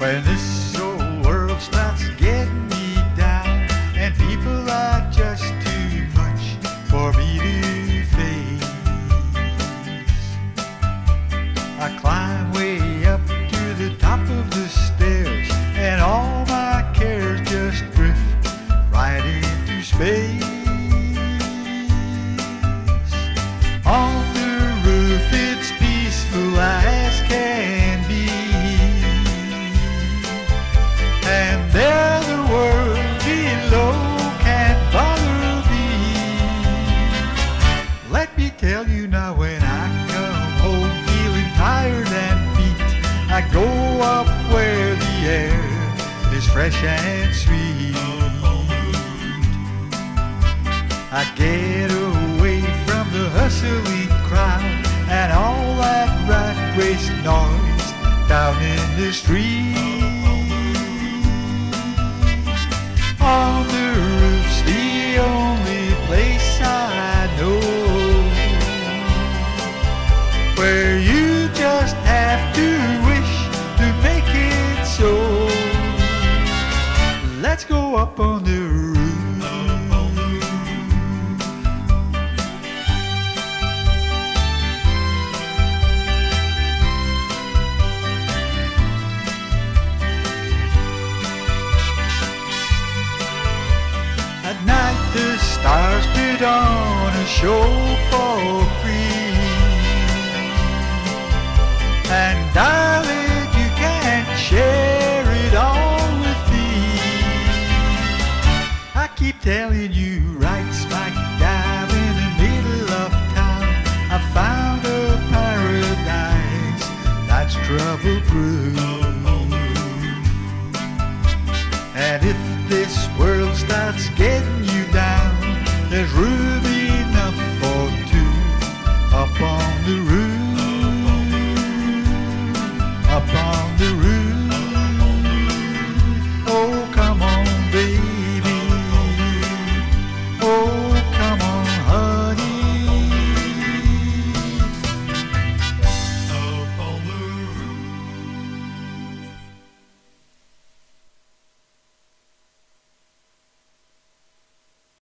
When this old world starts getting me down and people are just too much for me to face, I climb way up to the top of the stairs and all my cares just drift right into space. On the roof it's peaceful as can be, and there the world below can't bother me. Let me tell you now, when I come home feeling tired and beat, I go up where the air is fresh and sweet. I get away from the hustling crowd and all that rat race noise down in the street. On the roof's the only place I know where you just have to wish to make it so. Let's go up on the roof. At night the stars put on a show for free, and darling, you can't share it all with me. I keep telling you